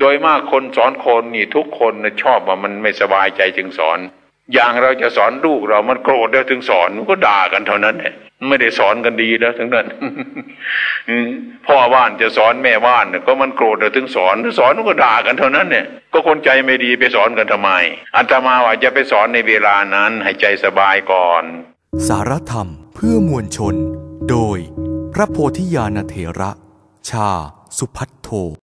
โดยมากคนสอนคนนี่ทุกคนชอบว่ามันไม่สบายใจจึงสอนอย่างเราจะสอนลูกเรามันโกรธแล้วถึงสอนมันก็ด่ากันเท่านั้นแหละไม่ได้สอนกันดีแล้วทั้งนั้น พ่อบ้านจะสอนแม่บ้านก็มันโกรธแล้วถึงสอนมันก็ด่ากันเท่านั้นเนี่ยก็คนใจไม่ดีไปสอนกันทำไมอาตมาว่าจะไปสอนในเวลานั้นให้ใจสบายก่อนสารธรรมเพื่อมวลชนโดยพระโพธิญาณเถระชาสุภัทโท